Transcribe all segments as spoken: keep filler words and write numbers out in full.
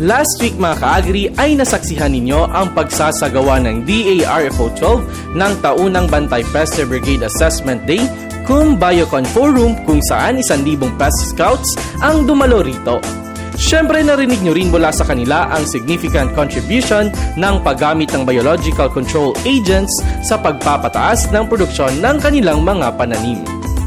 Last week mga ka-agri ay nasaksihan ninyo ang pagsasagawa ng D A R F O twelve ng taunang Bantay Peste Brigade Assessment Day kung Biocon Forum kung saan isang libong pest scouts ang dumalo rito. Siyempre narinig nyo rin mula sa kanila ang significant contribution ng paggamit ng biological control agents sa pagpapataas ng produksyon ng kanilang mga pananim.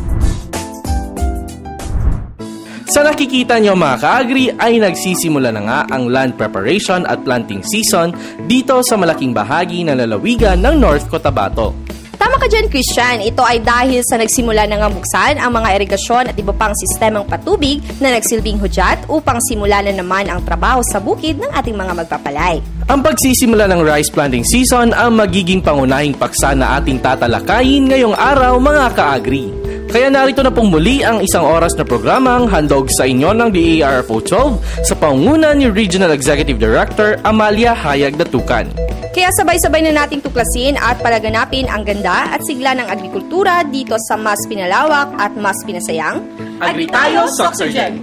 Sa nakikita nyo mga ka-agri ay nagsisimula na nga ang land preparation at planting season dito sa malaking bahagi ng lalawigan ng North Cotabato. Tama ka dyan, Christian. Ito ay dahil sa nagsimula na nga buksan ang mga irigasyon at iba pang sistemang patubig na nagsilbing hudyat upang simula na naman ang trabaho sa bukid ng ating mga magpapalay. Ang pagsisimula ng rice planting season ang magiging pangunahing paksa na ating tatalakayin ngayong araw mga ka-agri. Kaya narito na pong muli ang isang oras na programang handog sa inyo ng D A R F O twelve sa pangunguna ni Regional Executive Director Amalia Hayag Datukan. Kaya sabay-sabay na nating tuklasin at palaganapin ang ganda at sigla ng agrikultura dito sa mas pinalawak at mas pinasayang Agri tayo, Soxergen!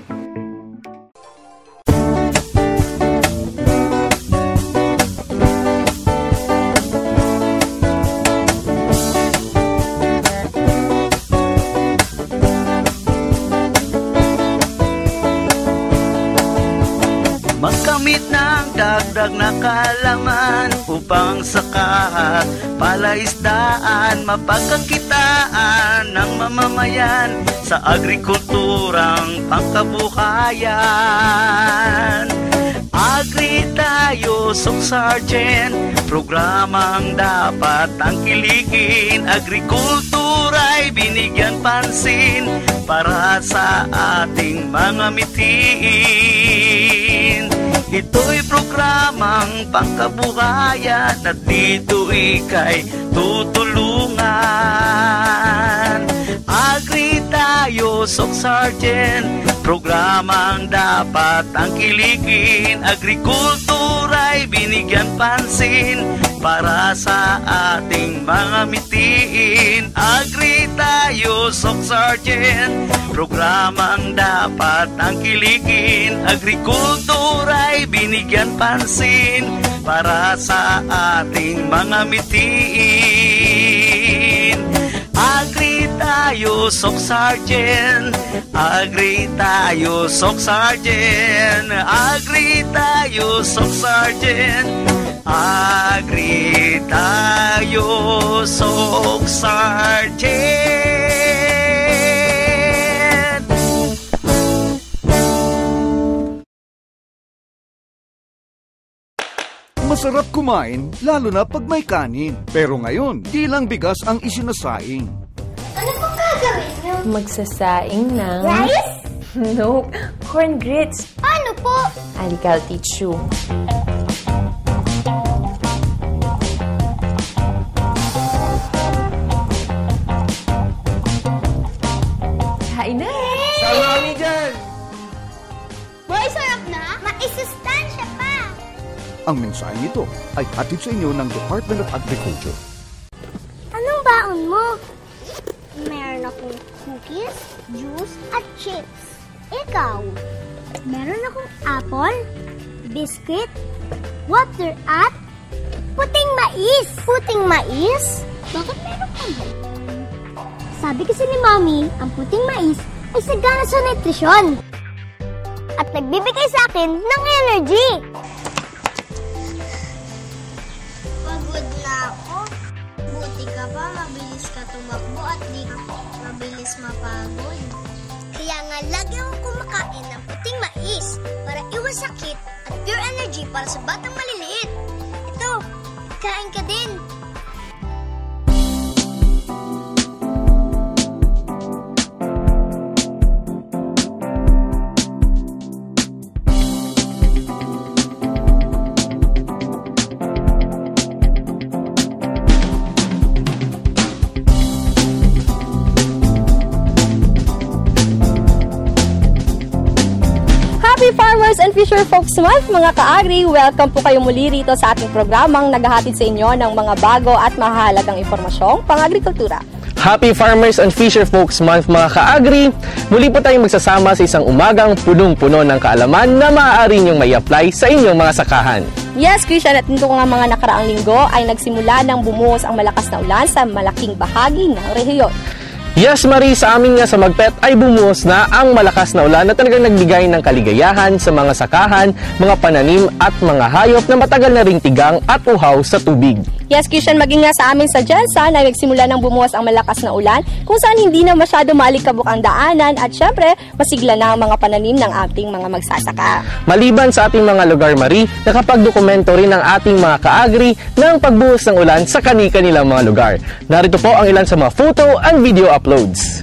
Magkamit ng dagdag na kalaman upang sa kahat palaisdaan mapagkakitaan ng mamamayan sa agrikulturang pangkabuhayan. Agri tayo, Soxergen, programang dapat tangkilikin. Agrikultura'y binigyan pansin para sa ating mga mitiin. Ito'y programang pangkabuhayan at dito ika'y tutulungan. Agri tayo, Soxergen, programang dapat tangkilikin. Agrikultura'y binigyan pansin para sa ating mga mitiin. Agri tayo, Soxergen, programang dapat tangkilikin. Agrikultura'y binigyan pansin para sa ating mga mitiin. Agri tayo, Soxergen, agri tayo, Soxergen, agri tayo, Soxergen, agri tayo, Soxergen. Masarap kumain, lalo na pag may kanin. Pero ngayon, di lang bigas ang isinasaing. Ano pong gagawin niyo? Magsasaing ng... Rice? No, corn grits. Paano po? Halika, I'll teach you. Kain na! Salami dyan! Boy, sarap na? Maisustansya pa! Ang mensahe nito ay hatid sa inyo ng Department of Agriculture. Anong baon mo? Meron akong cookies, juice, at chips. Ikaw? Meron akong apple, biscuit, water, at puting mais. Puting mais? Bakit meron ka ba? Sabi kasi ni Mommy, ang puting mais ay sagana sa nutrisyon. At nagbibigay sa akin ng energy. Pagod na ako. Buti ka pa, mabilis ka tumakbo at di ka mabilis mapagod. Kaya nga lagi akong kumakain ng puting mais para iwas sakit at pure energy para sa batang maliliit. Ito, kain ka din. Farmers and Fisher Folks Month, mga ka-agri, welcome po kayo muli rito sa ating programang naghahatid sa inyo ng mga bago at mahalagang impormasyong pang-agrikultura. Happy Farmers and Fisher Folks Month mga ka-agri! Muli po tayong magsasama sa isang umagang punong-puno ng kaalaman na maaari niyong may apply sa inyong mga sakahan. Yes, Christian, at nito nga mga nakaraang linggo ay nagsimula ng bumuhos ang malakas na ulan sa malaking bahagi ng rehiyon. Yes, Marie, sa amin nga sa Magpet ay bumuhos na ang malakas na ulan na talagang nagbigay ng kaligayahan sa mga sakahan, mga pananim at mga hayop na matagal na ring tigang at uhaw sa tubig. Yes, Christian, maging nga sa amin sa Jensa na nagsimula ng bumuhos ang malakas na ulan kung saan hindi na masyado maalikabok ang daanan at syempre masigla na ang mga pananim ng ating mga magsasaka. Maliban sa ating mga lugar, Marie, nakapagdokumento rin ang ating mga ka-agri ng pagbuhos ng ulan sa kani-kanilang mga lugar. Narito po ang ilan sa mga photo and video uploads.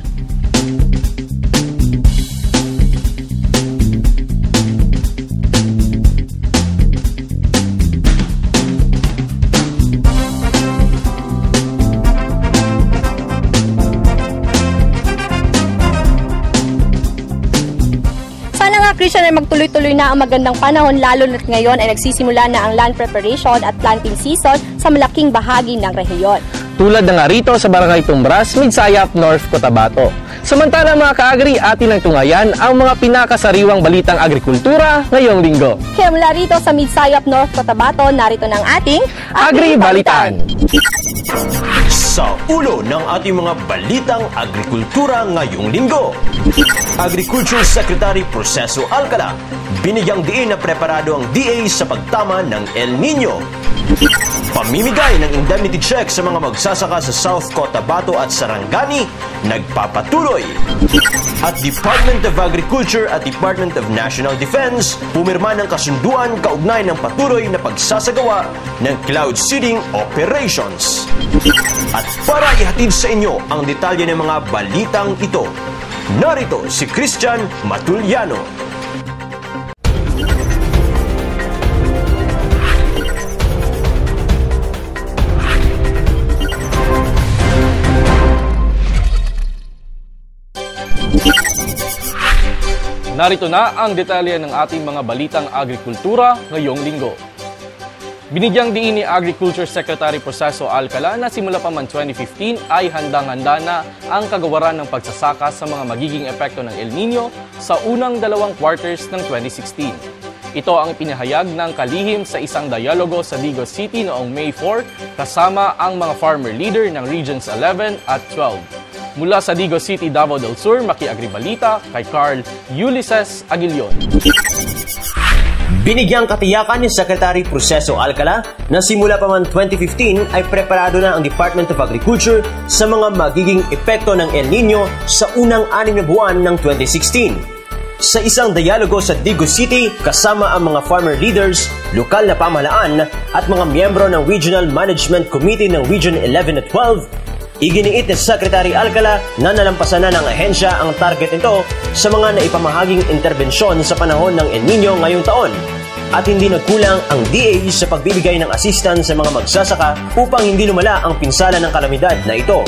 Christian, ay magtuloy-tuloy na ang magandang panahon lalo na't ngayon ay nagsisimula na ang land preparation at planting season sa malaking bahagi ng rehiyon. Tulad na nga rito sa Barangay Tumbras, Midsayap, North Cotabato. Samantala mga ka-agri, atin ang tungayan ang mga pinakasariwang balitang agrikultura ngayong linggo. Kaya mula rito sa Midsayap, North Cotabato, narito ng ating Agri-Balitan. Sa ulo ng ating mga balitang agrikultura ngayong linggo, Agriculture Secretary Proceso Alcala, binigyang diin na preparado ang D A sa pagtama ng El Nino. Pamimigay ng indemnity check sa mga magsasaka sa South Cotabato at Sarangani, nagpapatuloy. At Department of Agriculture at Department of National Defense, pumirma ng kasunduan kaugnay ng patuloy na pagsasagawa ng cloud seeding operations. At para ihatid sa inyo ang detalye ng mga balitang ito, narito si Christian Matuliano. Narito na ang detalye ng ating mga balitang agrikultura ngayong linggo. Binigyang diin ni Agriculture Secretary Proceso Alcala na simula pa man twenty fifteen ay handang-handa na ang kagawaran ng pagsasaka sa mga magiging epekto ng El Nino sa unang dalawang quarters ng twenty sixteen. Ito ang ipinahayag ng kalihim sa isang dialogo sa Digos City noong May four kasama ang mga farmer leader ng Regions eleven at twelve. Mula sa Digos City, Davao del Sur, maki-agribalita kay Carl Ulysses Aguilion. Binigyang katiyakan ni Secretary Proceso Alcala na simula pa man twenty fifteen ay preparado na ang Department of Agriculture sa mga magiging epekto ng El Nino sa unang anim na buwan ng twenty sixteen. Sa isang dialogo sa Digos City kasama ang mga farmer leaders, lokal na pamahalaan at mga miyembro ng Regional Management Committee ng Region eleven at twelve, iginiit ni Secretary Alcala na nalampasan na ng ahensya ang target nito sa mga naipamahaging interbensyon sa panahon ng El Nino ngayong taon at hindi nagkulang ang D A sa pagbibigay ng assistance sa mga magsasaka upang hindi lumala ang pinsala ng kalamidad na ito.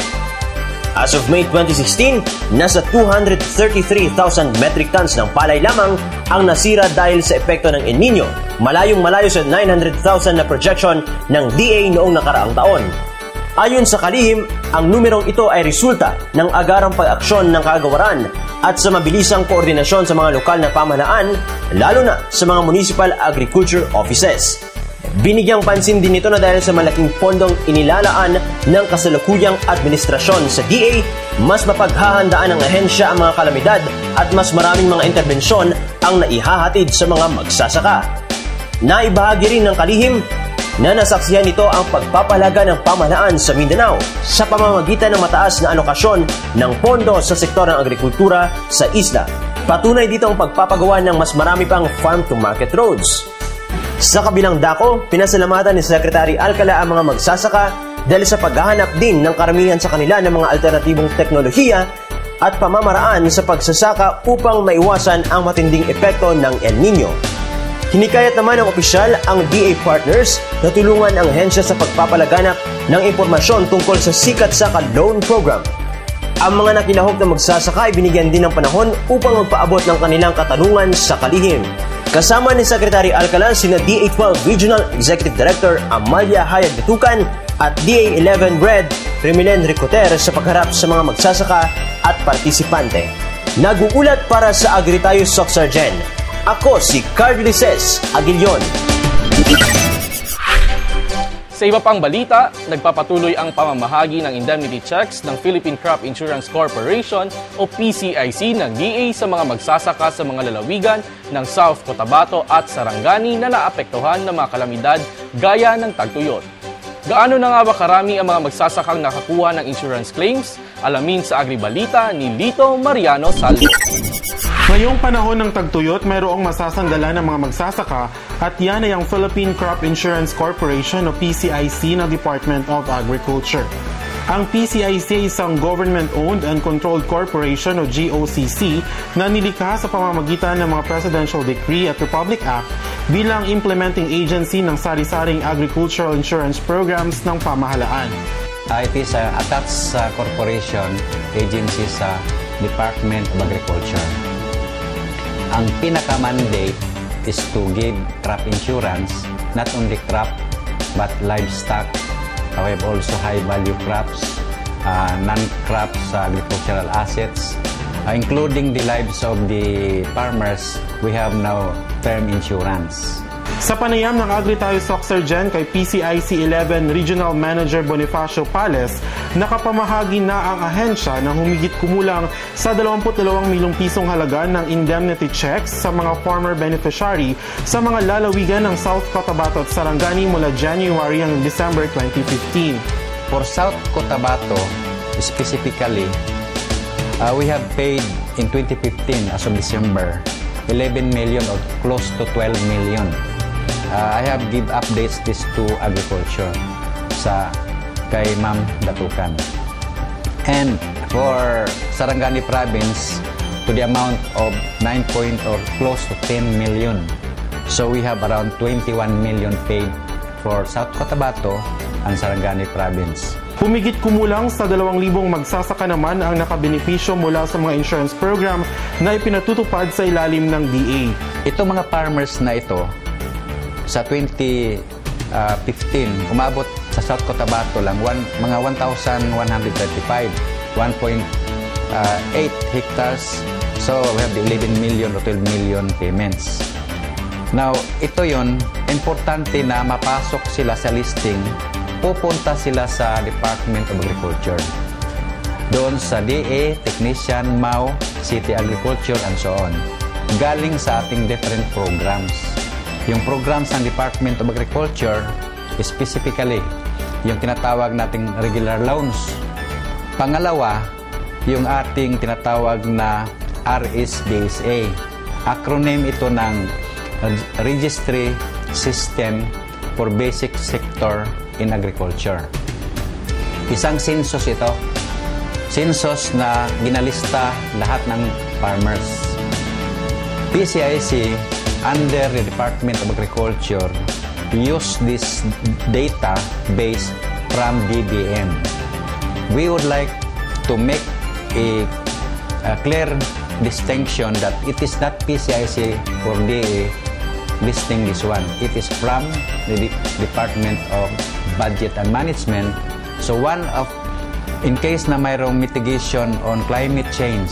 As of May twenty sixteen, nasa two hundred thirty-three thousand metric tons ng palay lamang ang nasira dahil sa epekto ng El Nino, malayong malayo sa nine hundred thousand na projection ng D A noong nakaraang taon. Ayon sa kalihim, ang numerong ito ay resulta ng agarang pag-aksyon ng kagawaran at sa mabilisang koordinasyon sa mga lokal na pamahalaan, lalo na sa mga municipal agriculture offices. Binigyang pansin din ito na dahil sa malaking pondong inilalaan ng kasalukuyang administrasyon sa D A, mas mapaghahandaan ng ahensya ang mga kalamidad at mas maraming mga interbensyon ang naihahatid sa mga magsasaka. Naibahagi rin ng kalihim na nasaksihan nito ang pagpapalaga ng pamahalaan sa Mindanao sa pamamagitan ng mataas na alokasyon ng pondo sa sektor ng agrikultura sa isla. Patunay dito ang pagpapagawa ng mas marami pang farm-to-market roads. Sa kabilang dako, pinasalamatan ni Secretary Alcala ang mga magsasaka dahil sa paghahanap din ng karamihan sa kanila ng mga alternatibong teknolohiya at pamamaraan sa pagsasaka upang maiwasan ang matinding epekto ng El Nino. Hinikayat naman ng opisyal ang D A partners na tulungan ang ahensya sa pagpapalaganap ng impormasyon tungkol sa Sikat Saka Loan Program. Ang mga nakilahok na magsasaka ay binigyan din ng panahon upang magpaabot ng kanilang katanungan sa kalihim. Kasama ni Secretary Alcala sina D A twelve Regional Executive Director Amalia Hayag Datukan at D A eleven Red Fremilen Ricoter sa pagharap sa mga magsasaka at partisipante. Nag-uulat para sa Agritayo Socsargen. Ako si Carl Lices Aguilion. Sa iba pang balita, nagpapatuloy ang pamamahagi ng indemnity checks ng Philippine Crop Insurance Corporation o P C I C ng D A sa mga magsasaka sa mga lalawigan ng South Cotabato at Sarangani na naapektuhan ng mga kalamidad gaya ng tagtuyot. Gaano na nga ba karami ang mga magsasakang nakakuha ng insurance claims? Alamin sa Agribalita ni Lito Mariano Saldo. Ngayong panahon ng tagtuyot, mayroong masasanggalan ng mga magsasaka at yan ay ang Philippine Crop Insurance Corporation o P C I C ng Department of Agriculture. Ang P C I C ay isang government-owned and controlled corporation o G O C C na nilikha sa pamamagitan ng mga Presidential Decree at Republic Act bilang implementing agency ng sari-saring agricultural insurance programs ng pamahalaan. Uh, it is uh, attached sa corporation agency sa Department of Agriculture. Ang pinaka-mandate is to give crop insurance, not only crop, but livestock. Uh, we have also high-value crops, uh, non-crops uh, agricultural assets, uh, including the lives of the farmers. We have now term insurance. Sa panayam ng Agritayo Socsargen kay P C I C eleven Regional Manager Bonifacio Pales, nakapamahagi na ang ahensya ng humigit kumulang sa dalawampu't dalawang milyong pisong halaga ng indemnity checks sa mga farmer beneficiary sa mga lalawigan ng South Cotabato at Sarangani mula January hanggang December twenty fifteen. For South Cotabato, specifically, uh, we have paid in twenty fifteen as of December eleven million or close to twelve million. Uh, I have give updates this to agriculture sa kay Ma'am Datukan. And for Sarangani province, to the amount of nine point or close to ten million. So we have around twenty-one million paid for South Cotabato and Sarangani province. Humigit kumulang sa dalawang libong magsasaka naman ang nakabenepisyo mula sa mga insurance program na ipinatutupad sa ilalim ng D A. Ito mga farmers na ito, sa twenty fifteen, umabot sa South Cotabato lang one, mga one thousand one hundred thirty-five, one point eight hectares. So we have the eleven million or twelve million payments. Now, ito yon, importante na mapasok sila sa listing, pupunta sila sa Department of Agriculture. Doon sa D A, Technician, M A U, City Agriculture, and so on. Galing sa ating different programs. Yung programs ng Department of Agriculture, specifically, yung tinatawag nating regular loans. Pangalawa, yung ating tinatawag na R S B S A. Acronym ito ng Registry System for Basic Sector in Agriculture. Isang census ito. Census na ginalista lahat ng farmers. P C I C under the Department of Agriculture use this data base from D B M. We would like to make a, a clear distinction that it is not P C I C or D A listing this one. It is from the Department of Budget and Management. So one of, in case na mayroong mitigation on climate change,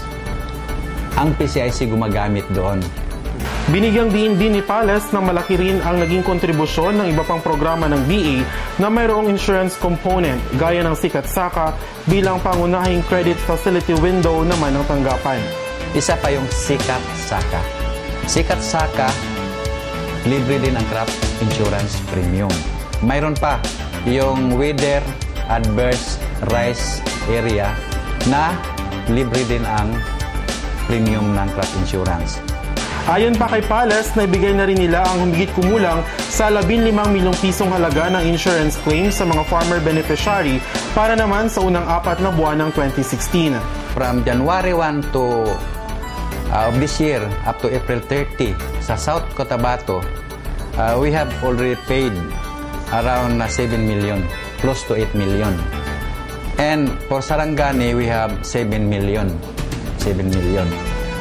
ang P C I C gumagamit doon. Binigyang diin din ni Pales na malaki rin ang naging kontribusyon ng iba pang programa ng D A na mayroong insurance component gaya ng Sikat Saka bilang pangunahing credit facility window naman ng tanggapan. Isa pa yung Sikat Saka. Sikat Saka, libre din ang crop insurance premium. Mayroon pa yung weather adverse rice area na libre din ang premium ng crop insurance. Ayon pa kay Pales, naibigay na rin nila ang humigit kumulang sa labing limang milyong pisong halaga ng insurance claims sa mga farmer beneficiary para naman sa unang apat na buwan ng twenty sixteen. From January first to uh, of this year up to April thirtieth sa South Cotabato, uh, we have already paid around uh, seven million, close to eight million. And for Sarangani, we have seven million. seven million.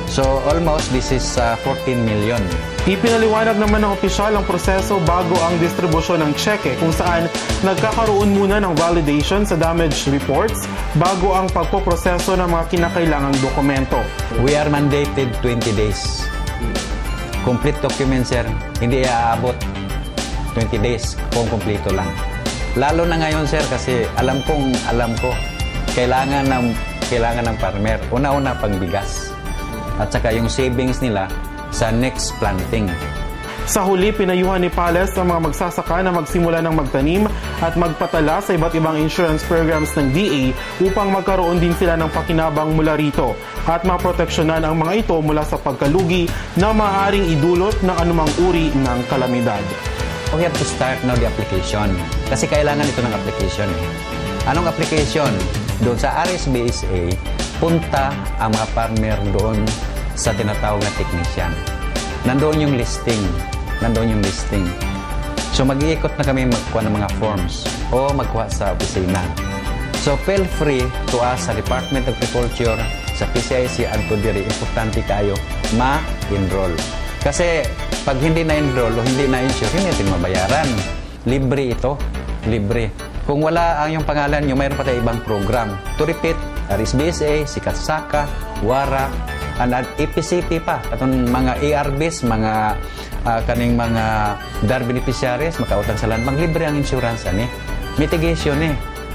So almost this is uh, fourteen million. Ipinaliwanag naman ng opisyal ang proseso bago ang distribusyon ng cheque kung saan nagkakaroon muna ng validation sa damage reports bago ang pagpoproseso ng mga kinakailangang dokumento. We are mandated twenty days. Complete document, sir. Hindi aabot twenty days kung kumpleto lang. Lalo na ngayon, sir, kasi alam kong alam ko kailangan ng kailangan ng farmer. Una-una pagbigas. At saka yung savings nila sa next planting. Sa huli, pinayuhan ni Pales ang mga magsasaka na magsimula ng magtanim at magpatala sa iba't ibang insurance programs ng D A upang magkaroon din sila ng pakinabang mula rito at maproteksyonan ang mga ito mula sa pagkalugi na maaaring idulot ng anumang uri ng kalamidad. We have to start now the application. Kasi kailangan ito ng application. Eh. Anong application? Doon sa R S B S A, punta ang mga farmer doon sa tinatawag na technician. Nandoon yung listing. Nandoon yung listing. So mag-iikot na kami magkuha ng mga forms o magkuha sa opisina. So feel free to ask sa Department of Agriculture, sa P C I C at to diri, importante kayo ma-enroll. Kasi pag hindi na-enroll o hindi na-insure, hindi natin mabayaran. Libre ito. Libre. Kung wala ang yung pangalan nyo, mayroon pa tayo ibang program. To repeat, R S B S A, Sikatsaka, Wara, and E P C P pa. Atong mga A R Bs, mga uh, kaning mga D A R beneficiaries, makautang sa land. Maglibre ang insurance, ani. Mitigation eh.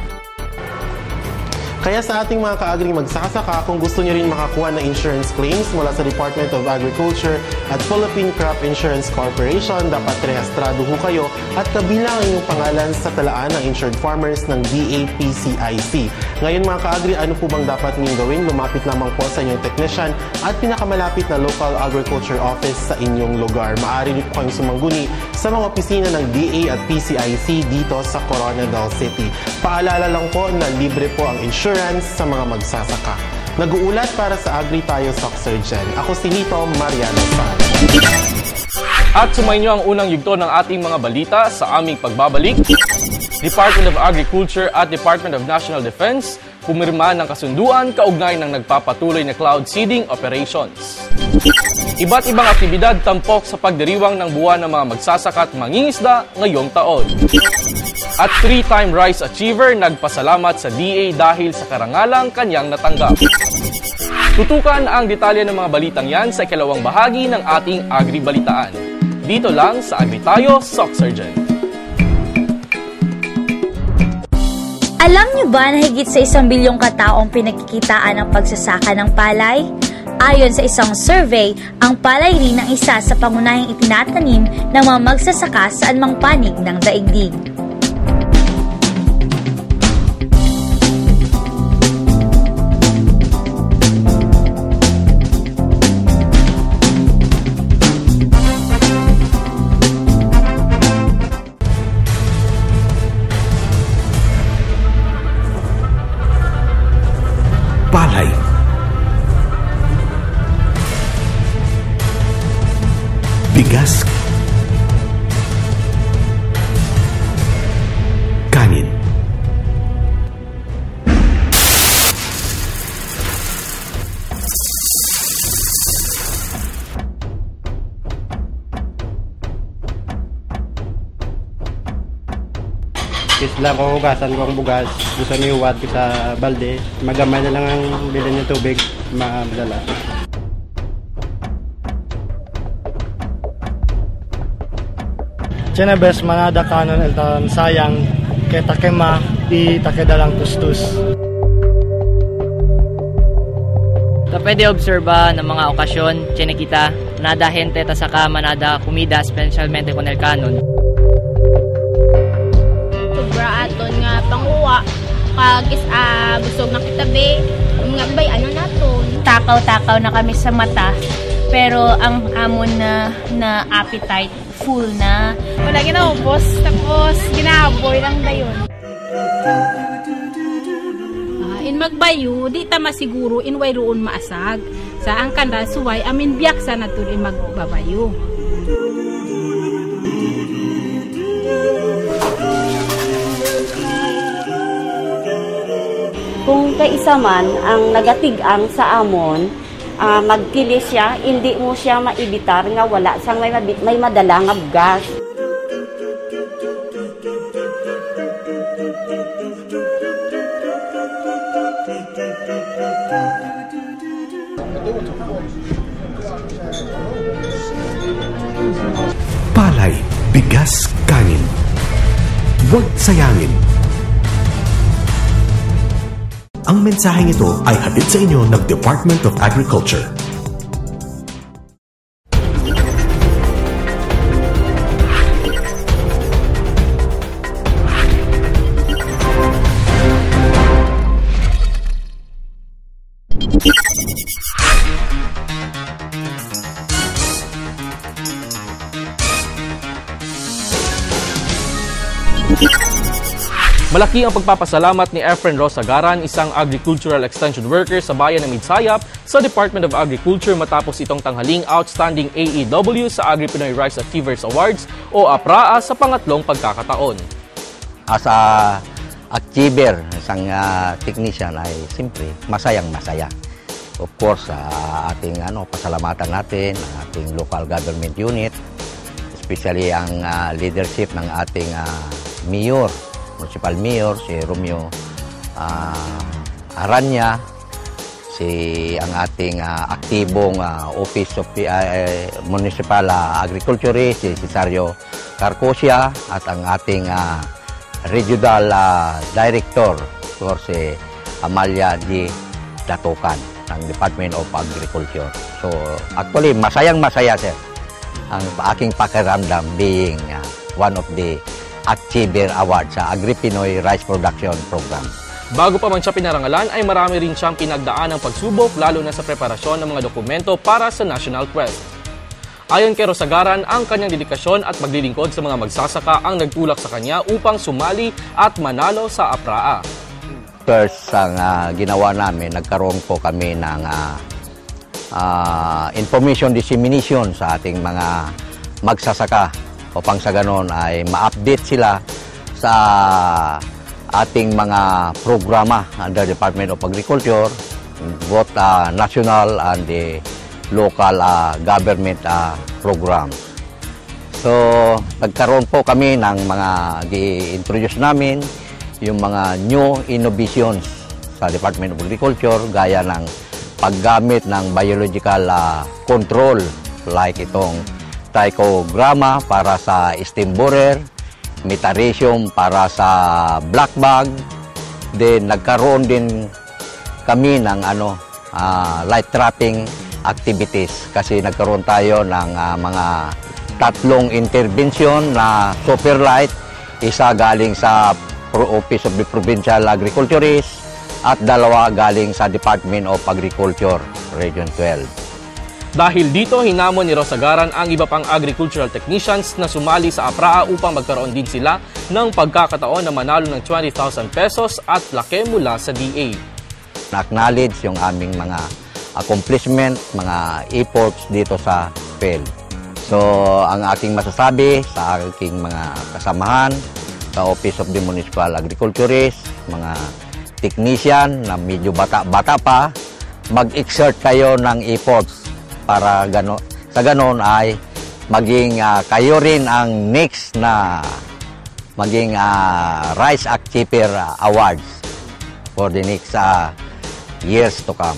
Kaya sa ating mga kaagring magsasaka, kung gusto niyo rin makakuha ng insurance claims mula sa Department of Agriculture at Philippine Crop Insurance Corporation, dapat rehistrado ho kayo at kabilang ang inyong pangalan sa talaan ng insured farmers ng D A P C I C. Ngayon mga kaagri, ano po bang dapat ninyong gawin? Lumapit lamang po sa inyong technician at pinakamalapit na local agriculture office sa inyong lugar. Maaari niyo po kayong sumangguni sa mga opisina ng D A at P C I C dito sa Coronadal City. Paalala lang po na libre po ang insurance sa mga magsasaka. Nag-uulat para sa Agri Tayo Soxurgen. Ako si Nito Mariano San. At sumainyo ang unang yugto ng ating mga balita sa aming pagbabalik. Department of Agriculture at Department of National Defense pumirma ng kasunduan kaugnay ng nagpapatuloy na cloud seeding operations. Iba't ibang aktibidad tampok sa pagdiriwang ng buwan ng mga magsasaka at mangingisda ngayong taon. At three-time Rice Achiever nagpasalamat sa D A dahil sa karangalang kanyang natanggap. Tutukan ang detalye ng mga balitang yan sa ikalawang bahagi ng ating Agri-Balitaan. Dito lang sa Agri Tayo Soxurgen. Alam niyo ba na higit sa isang bilyong kataong pinagkikitaan ang pagsasaka ng palay? Ayon sa isang survey, ang palay rin ang isa sa pangunahing itinatanim ng mga magsasaka sa anumang panig ng daigdig. Palay, bigas, kanin, Isla ko hugasan ko ang bugas, gusto niyo iwad ko sa balde, magamay na lang ang bilhin ng tubig, madala. Chinabes manada kanon eltan sayang kay takema di takedalang tustus. Ta pwede obserba ng mga okasyon, chine kita, nada hente ta saka manada kumida specialmente con el kanon. Sobra aton nga panguwa kag is uh, busog na kitabi mga bay ano naton. Takaw-takaw na kami sa mata pero ang amon na na appetite full na. Wala ginaubos, tapos ginaboy lang dayon. Uh, in magbayo, di ta masiguro in way roon maasag. Sa ang kanda suway, amin biyak sa natur in magbabayo. Kung kaisa man ang nagatigang sa amon, uh, magkilis siya, hindi mo siya maibitar nga wala sang may, may madala nga bugas. Palay, bigas, kanin. Huwag sayangin. Ang mensaheng ito ay hatid sa inyo ng Department of Agriculture. Malaki ang pagpapasalamat ni Efren Rosagaran, isang agricultural extension worker sa bayan ng Midsayap sa Department of Agriculture matapos itong tanghaling Outstanding A E W sa Agri-Pinoy Rice Achievers Awards o APRAA sa pangatlong pagkakataon. As a achiever, isang uh, technician ay simpre masayang masaya. Of course, uh, ating ano, pasalamatan natin ang ating local government unit, especially ang uh, leadership ng ating uh, mayor, Municipal Mayor, si Romeo uh, Aranya, si ang ating uh, aktibong uh, Office of uh, Municipal uh, Agriculturist, si Cesario Carcosia, at ang ating uh, Regional uh, Director, or si Amalia D. Datokan ng Department of Agriculture. So, actually, masayang-masaya, sir, ang aking pakiramdam being uh, one of the Achiever Award sa Agri-Pinoy Rice Production Program. Bago pa man siya pinarangalan ay marami rin siyang pinagdaan ng pagsubok lalo na sa preparasyon ng mga dokumento para sa National Quest. Ayon kay Rosagaran, ang kanyang dedikasyon at paglilingkod sa mga magsasaka ang nagtulak sa kanya upang sumali at manalo sa APRAA. First, ang uh, ginawa namin, nagkaroon po kami ng uh, uh, information dissemination sa ating mga magsasaka, upang sa ganon ay ma-update sila sa ating mga programa under Department of Agriculture, both uh, national and the local uh, government uh, programs. So, nagkaroon po kami ng mga gi-introduce namin, yung mga new innovations sa Department of Agriculture, gaya ng paggamit ng biological uh, control, like itong trichogramma para sa steam borer, metarhizium para sa black bag. Then nagkaroon din kami ng ano uh, light trapping activities kasi nagkaroon tayo ng uh, mga tatlong intervention na super light, isa galing sa Office of the Provincial Agriculturist at dalawa galing sa Department of Agriculture Region twelve. Dahil dito, hinamon ni Rosagaran ang iba pang agricultural technicians na sumali sa APRAA upang magkaroon din sila ng pagkakataon na manalo ng twenty thousand pesos at plaque mula sa D A. Na-acknowledge yung aming mga accomplishment, mga efforts dito sa field. So, ang aking masasabi sa aking mga kasamahan sa Office of the Municipal Agriculturist, mga technician na medyo bata-bata pa, mag-exert kayo ng efforts para gano, sa ganon ay maging uh, kayo rin ang next na maging uh, Rice Achiever Awards for the next uh, years to come.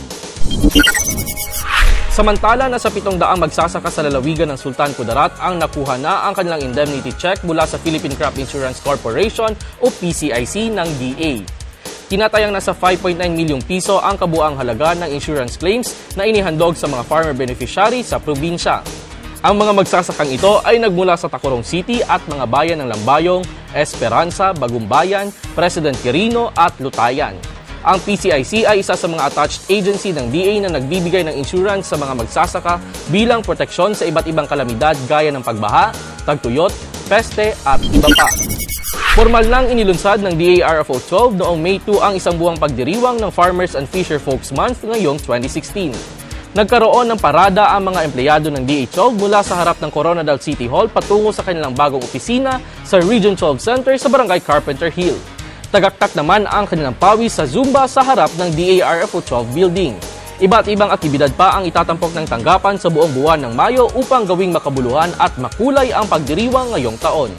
Samantala, nasa pitong daang magsasaka sa lalawigan ng Sultan Kudarat ang nakuha na ang kanilang indemnity check mula sa Philippine Crop Insurance Corporation o P C I C ng D A. Tinatayang nasa five point nine milyong piso ang kabuang halaga ng insurance claims na inihandog sa mga farmer beneficiary sa probinsya. Ang mga magsasakang ito ay nagmula sa Tacurong City at mga bayan ng Lambayong, Esperanza, Bagumbayan, President Quirino at Lutayan. Ang P C I C ay isa sa mga attached agency ng D A na nagbibigay ng insurance sa mga magsasaka bilang proteksyon sa iba't ibang kalamidad gaya ng pagbaha, tagtuyot, peste at iba pa. Formal nang inilunsad ng D A R F O twelve noong May two ang isang buwang pagdiriwang ng Farmers and Fisher Folks Month ngayong twenty sixteen. Nagkaroon ng parada ang mga empleyado ng D A twelve mula sa harap ng Coronadal City Hall patungo sa kanilang bagong opisina sa Region twelve Center sa Barangay Carpenter Hill. Tagaktak naman ang kanilang pawis sa Zumba sa harap ng D A R F O twelve building. Iba't ibang aktibidad pa ang itatampok ng tanggapan sa buong buwan ng Mayo upang gawing makabuluhan at makulay ang pagdiriwang ngayong taon.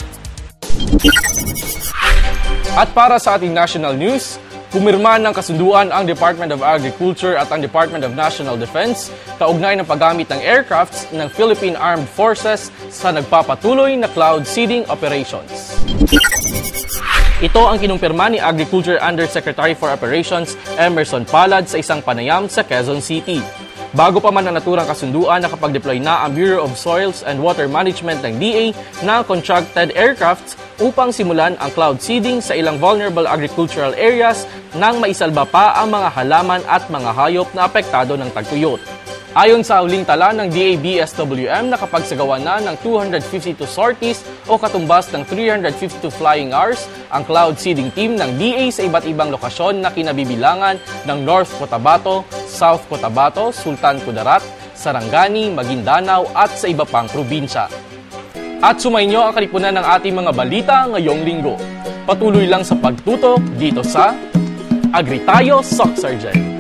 At para sa ating national news, pumirma ng kasunduan ang Department of Agriculture at ang Department of National Defense kaugnay ng paggamit ng aircrafts ng Philippine Armed Forces sa nagpapatuloy na cloud seeding operations. Ito ang kinumpirma ni Agriculture Undersecretary for Operations Emerson Palad sa isang panayam sa Quezon City. Bago pa man ang naturang kasunduan, nakapag-deploy na ang Bureau of Soils and Water Management ng D A ng contracted aircrafts upang simulan ang cloud seeding sa ilang vulnerable agricultural areas nang maisalba pa ang mga halaman at mga hayop na apektado ng tagtuyot. Ayon sa huling tala ng D A B S W M, nakapagsagawa na ng two hundred fifty-two sorties o katumbas ng three hundred fifty-two flying hours ang cloud seeding team ng D A sa iba't ibang lokasyon na kinabibilangan ng North Cotabato, South Cotabato, Sultan Kudarat, Sarangani, Maguindanao at sa iba pang probinsya. At sumainyo ang kalipunan ng ating mga balita ngayong linggo. Patuloy lang sa pagtutok dito sa Agritayo Sock Sergeant.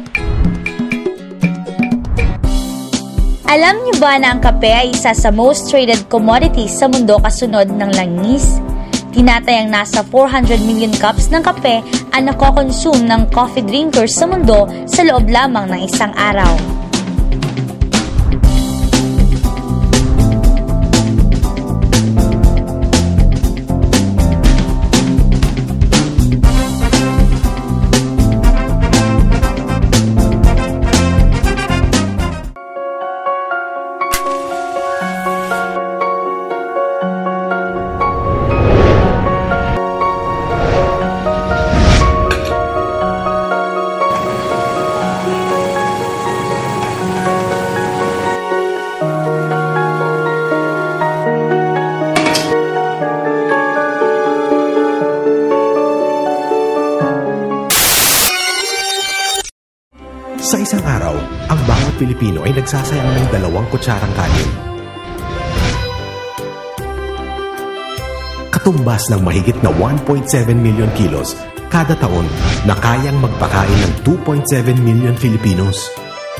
Alam niyo ba na ang kape ay isa sa most traded commodities sa mundo kasunod ng langis? Tinatayang nasa four hundred million cups ng kape ang nakokonsume ng coffee drinkers sa mundo sa loob lamang ng isang araw. Sa isang araw, ang bawat Pilipino ay nagsasayang ng dalawang kutsarang kanin. Katumbas ng mahigit na one point seven million kilos kada taon na kayang magpakain ng two point seven million Filipinos.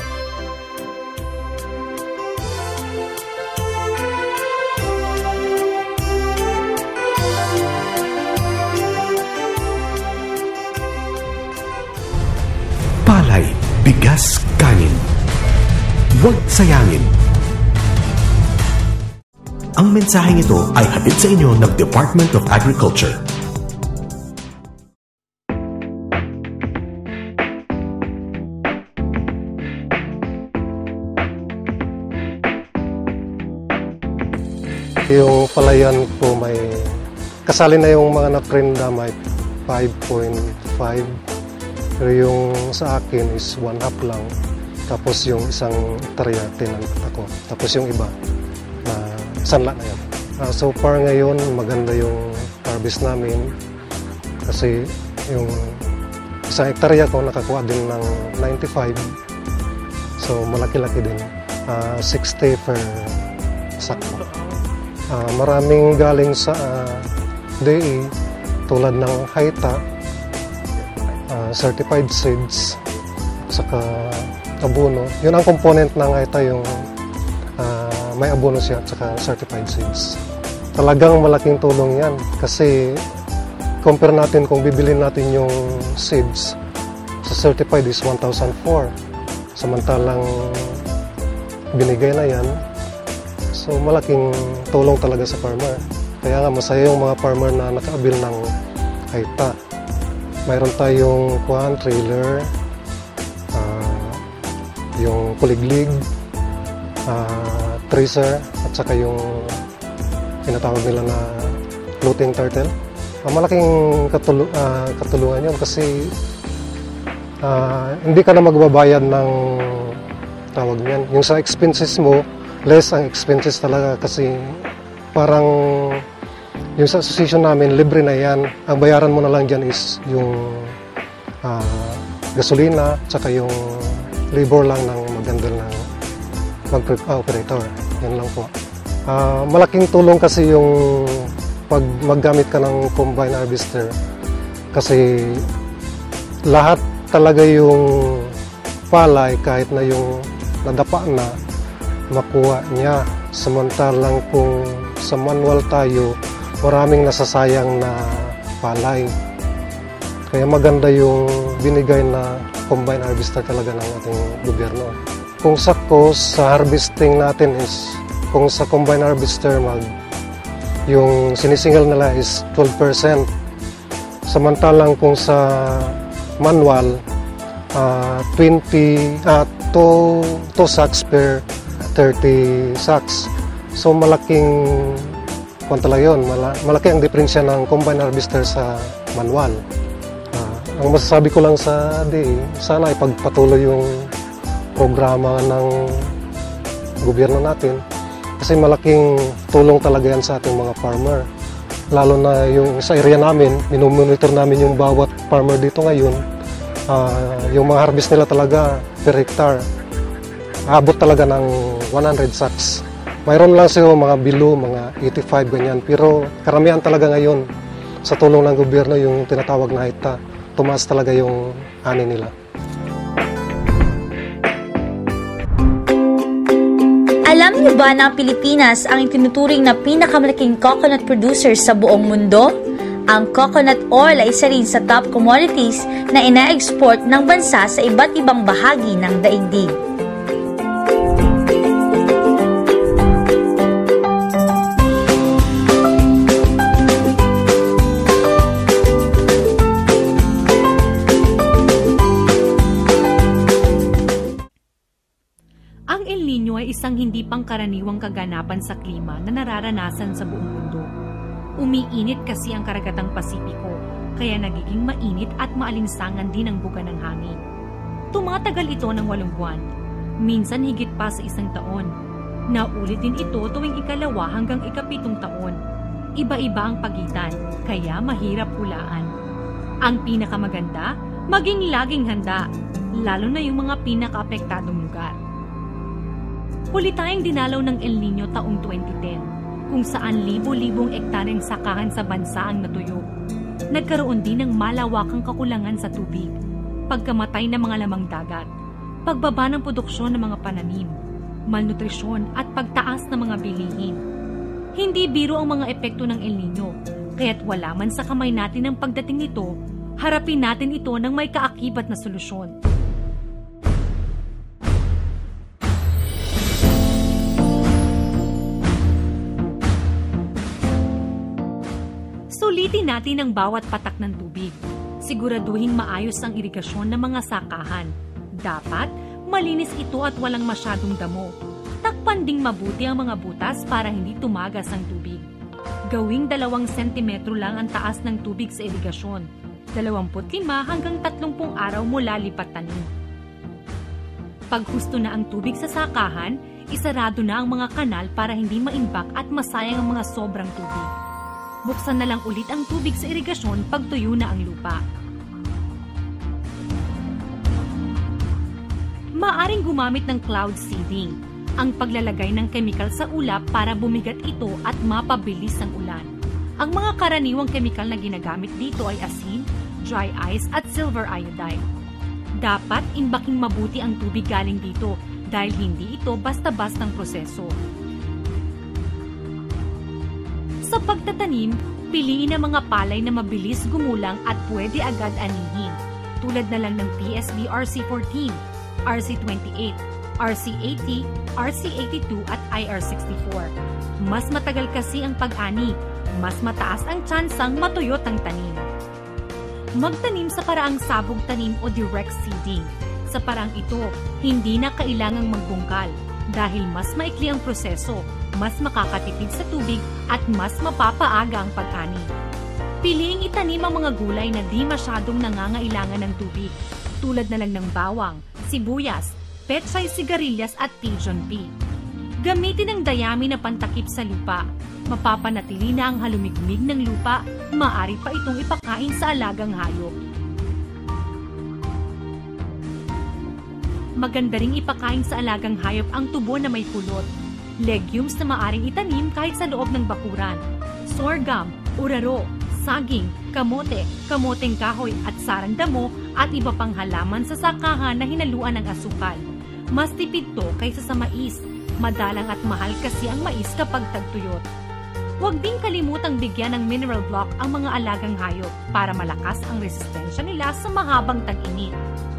Palay, bigas, kanin. Huwag sayangin. Ang mensaheng ito ay hatid sa inyo ng Department of Agriculture. Yung palayan po may kasali na yung mga na-prenda may five point five. Pero yung sa akin is one half lang. Tapos yung isang hektarya tinanong ako. Tapos yung iba na sanla na yan. Uh, so far ngayon maganda yung harvest namin. Kasi yung isang hektarya ko nakakuha din ng ninety-five. So malaki-laki din. Uh, sixty per sakwa. Uh, maraming galing sa uh, D A tulad ng Haita. Uh, certified seeds saka abono. Yun ang component ng Haita, yung uh, may abono siya at saka certified seeds. Talagang malaking tulong yan kasi compare natin kung bibilin natin yung seeds sa certified is one thousand four, samantalang binigay na yan, so malaking tulong talaga sa farmer. Kaya nga masaya yung mga farmer na nakaabil ng Haita. Mayroon tayong kuhan, trailer, uh, yung kuliglig, uh, tracer, at saka yung tinatawag nila na floating turtle. Uh, malaking katulu uh, katulungan yun kasi uh, hindi ka na magbabayad ng tawag niyan. Yung sa expenses mo, less ang expenses talaga kasi parang yung sa association namin, libre na yan. Ang bayaran mo na lang dyan is yung uh, gasolina, tsaka yung labor lang ng mag-handle ng mag-operator. Yan lang po. Uh, malaking tulong kasi yung pag maggamit ka ng combine harvester kasi lahat talaga yung palay kahit na yung nadapa na, makuha niya. Samantalang kung sa manual tayo, maraming nasasayang na palay. Kaya maganda yung binigay na combine harvester talaga ng ating gobyerno. Kung sa cost, sa harvesting natin is, kung sa combine harvester, mag, yung sinisingal nila is twelve percent. Samantalang kung sa manual, uh, twenty, uh, two, two sacks per thirty sacks. So malaking kung talaga yun, malaki ang diferensya ng combine harvester sa manual. Uh, ang masasabi ko lang sa D A, sana ipagpatuloy yung programa ng gobyerno natin kasi malaking tulong talaga yan sa ating mga farmer. Lalo na yung sa area namin, minumonitor namin yung bawat farmer dito ngayon. Uh, yung mga harvest nila talaga per hectare, abot talaga ng one hundred sacks. Mayroon lang sila mga below, mga eighty-five ganyan. Pero karamihan talaga ngayon sa tulong ng gobyerno yung tinatawag na hekta. Tumaas talaga yung ani nila. Alam niyo ba na ang Pilipinas ang itinuturing na pinakamalaking coconut producer sa buong mundo? Ang coconut oil ay isa rin sa top commodities na ina-export ng bansa sa iba't ibang bahagi ng daigdig. Isang hindi pangkaraniwang kaganapan sa klima na nararanasan sa buong mundo. Umiinit kasi ang karagatang Pasipiko, kaya nagiging mainit at maalinsangan din ang buga ng hangin. Tumatagal ito ng walong buwan, minsan higit pa sa isang taon. Naulit din ito tuwing ikalawa hanggang ikapitong taon. Iba-iba ang pagitan, kaya mahirap hulaan. Ang pinakamaganda, maging laging handa, lalo na yung mga pinakaapektadong lugar. Huli tayong dinalaw ng El Nino taong twenty ten, kung saan libo-libong ektaryeng sakahan sa bansa ang natuyo. Nagkaroon din ng malawakang kakulangan sa tubig, pagkamatay ng mga lamang dagat, pagbaba ng produksyon ng mga pananim, malnutrisyon at pagtaas ng mga bilihin. Hindi biro ang mga epekto ng El Nino, kaya't wala man sa kamay natin ang pagdating nito, harapin natin ito ng may kaakibat na solusyon. Sulitin natin ang bawat patak ng tubig. Siguraduhin maayos ang irigasyon ng mga sakahan. Dapat, malinis ito at walang masyadong damo. Takpan ding mabuti ang mga butas para hindi tumagas ang tubig. Gawing dalawang sentimetro lang ang taas ng tubig sa irigasyon. dalawampu't lima hanggang tatlumpung araw mula lipat tanim. Pag husto na ang tubig sa sakahan, isarado na ang mga kanal para hindi maimbak at masayang ang mga sobrang tubig. Buksan na lang ulit ang tubig sa irigasyon pag tuyo na ang lupa. Maaring gumamit ng cloud seeding, ang paglalagay ng kemikal sa ulap para bumigat ito at mapabilis ang ulan. Ang mga karaniwang kemikal na ginagamit dito ay asin, dry ice at silver iodide. Dapat imbaking mabuti ang tubig galing dito dahil hindi ito basta-bastang proseso. Sa pagtatanim, piliin ang mga palay na mabilis gumulang at pwede agad anihin, tulad na lang ng P S B R C fourteen, R C twenty-eight, R C eighty, R C eighty-two at I R sixty-four. Mas matagal kasi ang pag-ani, mas mataas ang tsansang matuyot ang tanim. Magtanim sa paraang sabog tanim o direct seeding. Sa paraang ito, hindi na kailangang magbungkal dahil mas maikli ang proseso, mas makakatipid sa tubig at mas mapapaaga ang pag-ani. Piliing itanim ang mga gulay na di masyadong nangangailangan ng tubig, tulad na lang ng bawang, sibuyas, pechay sigarilyas at pigeon pea. Gamitin ang dayami na pantakip sa lupa. Mapapanatili na ang halumigmig ng lupa, maaari pa itong ipakain sa alagang hayop. Maganda ring ipakain sa alagang hayop ang tubo na may kulot. Legumes na maaring itanim kahit sa loob ng bakuran. Sorghum, uraro, saging, kamote, kamoteng kahoy at sarang damo at iba pang halaman sa sakahan na hinaluan ng asukal. Mas tipid to kaysa sa mais. Madalang at mahal kasi ang mais kapag tagtuyot. Huwag ding kalimutang bigyan ng mineral block ang mga alagang hayop para malakas ang resistensya nila sa mahabang tag-init.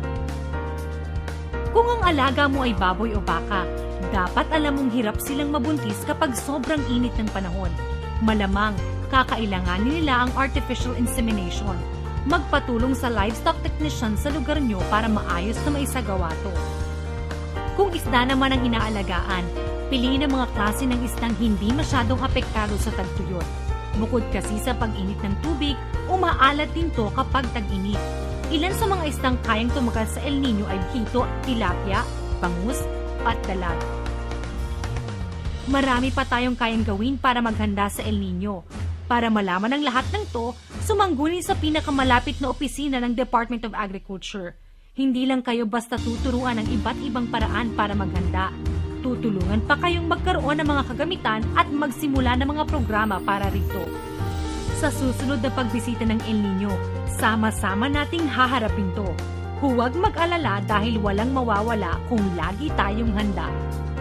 Kung ang alaga mo ay baboy o baka, dapat alam mong hirap silang mabuntis kapag sobrang init ng panahon. Malamang, kakailanganin nila ang artificial insemination. Magpatulong sa livestock technician sa lugar nyo para maayos na maisagawa to. Kung isda naman ang inaalagaan, piliin ang mga klase ng isdang hindi masyadong apektado sa tagtuyot. Bukod kasi sa pag-init ng tubig, umaalat din to kapag tag-init. Ilan sa mga isdang kayang tumagal sa El Nino ay hito, tilapia, bangus, at dalag. Marami pa tayong kayang gawin para maghanda sa El Nino. Para malaman ang lahat ng to, sumangguni sa pinakamalapit na opisina ng Department of Agriculture. Hindi lang kayo basta tuturuan ng iba't ibang paraan para maghanda. Tutulungan pa kayong magkaroon ng mga kagamitan at magsimula ng mga programa para rito. Sa susunod na pagbisita ng El Nino, sama-sama nating haharapin to. Huwag mag-alala dahil walang mawawala kung lagi tayong handa.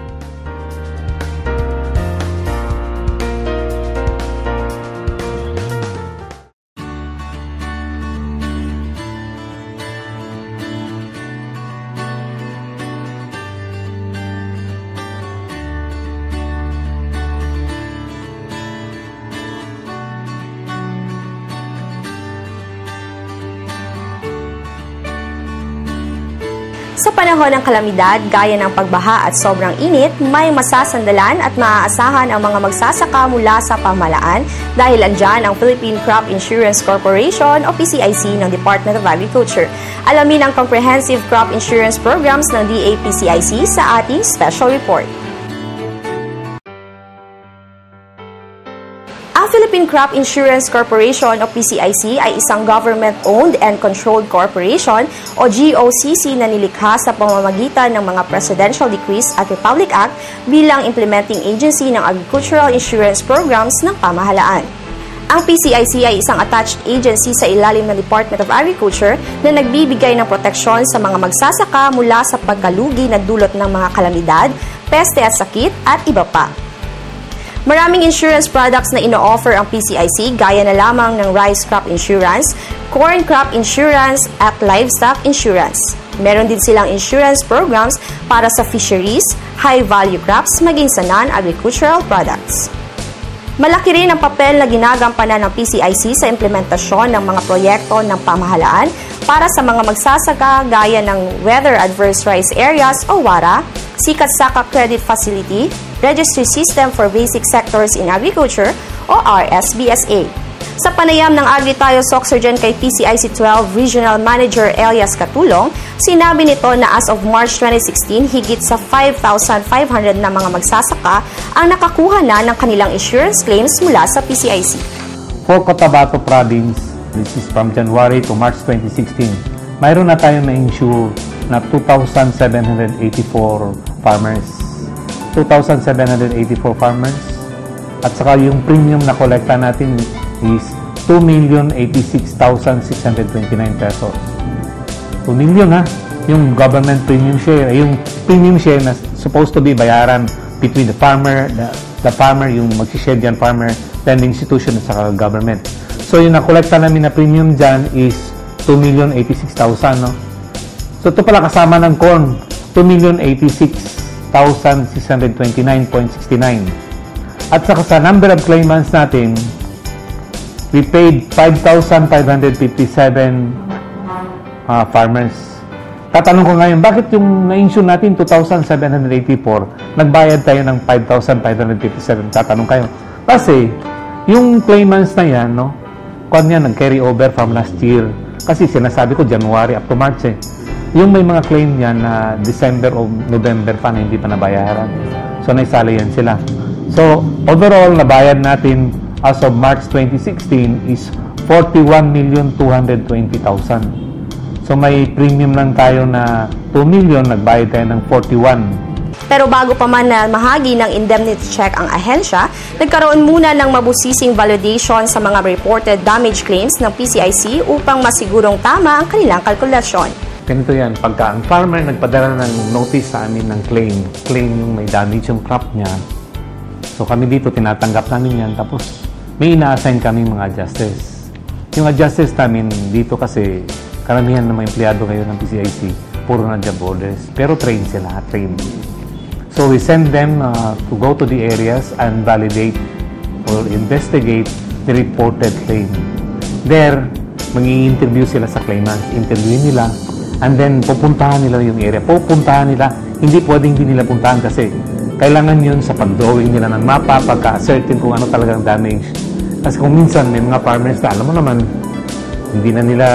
Sa panahon ng kalamidad, gaya ng pagbaha at sobrang init, may masasandalan at maaasahan ang mga magsasaka mula sa pamahalaan dahil andyan ang Philippine Crop Insurance Corporation o P C I C ng Department of Agriculture. Alamin ang comprehensive crop insurance programs ng D A P C I C sa ating special report. Ang Philippine Crop Insurance Corporation o P C I C ay isang government-owned and controlled corporation o G O C C na nilikha sa pamamagitan ng mga Presidential Decrees at Republic Act bilang implementing agency ng agricultural insurance programs ng pamahalaan. Ang P C I C ay isang attached agency sa ilalim ng Department of Agriculture na nagbibigay ng proteksyon sa mga magsasaka mula sa pagkalugi na dulot ng mga kalamidad, peste at sakit at iba pa. Maraming insurance products na ino-offer ang P C I C gaya na lamang ng rice crop insurance, corn crop insurance at livestock insurance. Meron din silang insurance programs para sa fisheries, high-value crops maging sa non-agricultural products. Malaki rin ang papel na ginagampanan ng P C I C sa implementasyon ng mga proyekto ng pamahalaan para sa mga magsasaka gaya ng Weather Adverse Rice Areas o WARA, Sikat Saka Credit Facility, Registry System for Basic Sectors in Agriculture o R S B S A. Sa panayam ng Agri-Tayo Soxurgen kay P C I C twelve Regional Manager Elias Katulong, sinabi nito na as of March twenty sixteen, higit sa five thousand five hundred na mga magsasaka ang nakakuha na ng kanilang insurance claims mula sa P C I C. For Cotabato Province, this is from January to March twenty sixteen, mayroon na tayong na-insure na two thousand seven hundred eighty-four farmers. two thousand seven hundred eighty-four farmers at saka yung premium na kolekta natin is two million eighty-six thousand six hundred twenty-nine pesos. two million ha, yung government premium share, yung premium share na supposed to be bayaran between the farmer, the, the farmer, yung mag-share dyan farmer, then the institution at saka government. So yung nakolekta namin na premium dyan is two million eighty-six thousand, no? So ito pala kasama ng corn, two million eighty-six thousand six hundred twenty-nine point six nine. At saka sa number of claimants natin, we paid five thousand five hundred fifty-seven uh, farmers. Tatanong ko ngayon, bakit yung na-insure natin two thousand seven hundred eighty-four, nagbayad tayo ng five thousand five hundred fifty-seven? Tatanong kayo. Kasi, yung claimants na yan, no, kung yan, nag-carry over from last year. Kasi sinasabi ko, January up to March eh. Yung may mga claim yan na December o November pa na hindi pa nabayaran. So, naisali yan sila. So, overall, nabayad natin as of March twenty sixteen is forty-one million two hundred twenty thousand. So, may premium lang tayo na two million, nagbayad tayo ng forty-one. Pero bago pa man na mahagi ng indemnity check ang ahensya, nagkaroon muna ng mabusising validation sa mga reported damage claims ng P C I C upang masigurong tama ang kanilang kalkulasyon. Ganito yan, pagka ang farmer nagpadala ng notice sa amin ng claim, claim yung may damage yung crop niya, so kami dito tinatanggap namin yan, tapos may ina-assign kami mga adjusters. Yung adjusters namin dito kasi karamihan ng mga empleyado ngayon ng P C I C, puro na job orders, pero trained sila, trained. So we send them uh, to go to the areas and validate or investigate the reported claim. There, mag-i-interview sila sa claimants, interview nila, and then pupuntahan nila yung area. Pupuntahan nila, hindi pwedeng hindi nila puntahan kasi kailangan yun sa pag-drawing nila ng mapa, pagka-certain kung ano talagang damage. Kasi kung minsan may mga farmers na, alam mo naman, hindi na nila,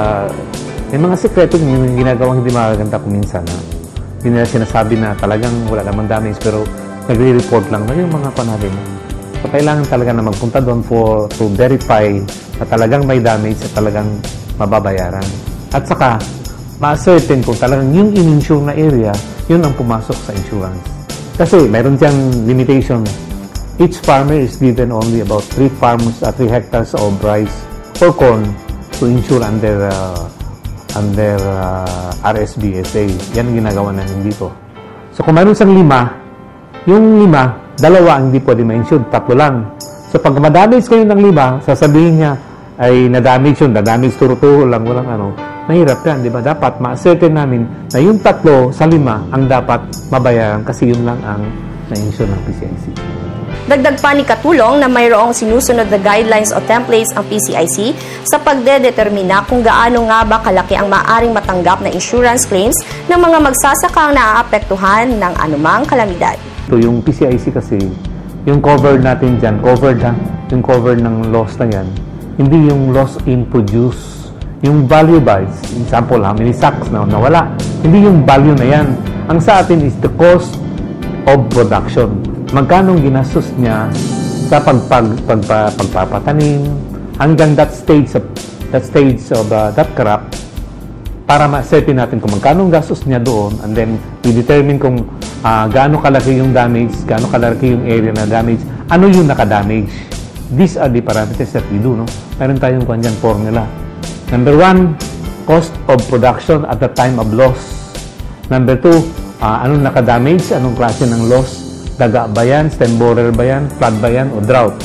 may mga sekreto yung ginagawang hindi makaganda kung minsan. Ha? Hindi nila sinasabi na talagang wala namang damage, pero nagre-report lang na yung mga panalin. So, kailangan talaga na magpunta doon for, to verify na talagang may damage at talagang mababayaran. At saka, ma-certain kung talagang yung in-insure na area, yun ang pumasok sa insurance. Kasi mayroon diyang limitation. Each farmer is given only about three farms at uh, three hectares of rice or corn to insure under uh, under uh, R S B S A. Yan ang ginagawa namin dito. So kung mayroon siyang lima, yung lima, dalawa ang hindi pwede ma-insure, tatlo lang. So pag ma-damage kayo ng lima, sasabihin niya ay na-damage yun, na-damage turo-turo lang, walang ano, mahirap yan, di ba? Dapat ma-certain namin na yung tatlo sa lima ang dapat mabayaran kasi yun lang ang na-insure ng P C I C. Dagdag pa ni Katulong na mayroong sinusunod na guidelines o templates ang P C I C sa pagdedetermina kung gaano nga ba kalaki ang maaring matanggap na insurance claims ng mga magsasakang naaapektuhan ng anumang kalamidad. So yung P C I C kasi, yung covered natin dyan, covered ha, yung covered ng loss na yan, hindi yung loss in produce, yung value by, example, how many sacks na nawala, hindi yung value na yan. Ang sa atin is the cost of production. Magkano ginastos niya sa pagpag, pagpa, pagpapatanim hanggang that stage of that stage of uh, that crop para ma-certain natin kung magkano gastos niya doon, and then we determine kung uh, gaano kalaki yung damage, gaano kalaki yung area na damage, ano yung naka-damage. These are the parameters that we do, no? Meron tayong kanyan formula. Number one, cost of production at the time of loss. Number two, uh, anong naka-damage, anong klase ng loss, daga ba yan, stem borer ba yan, flood ba yan, o drought.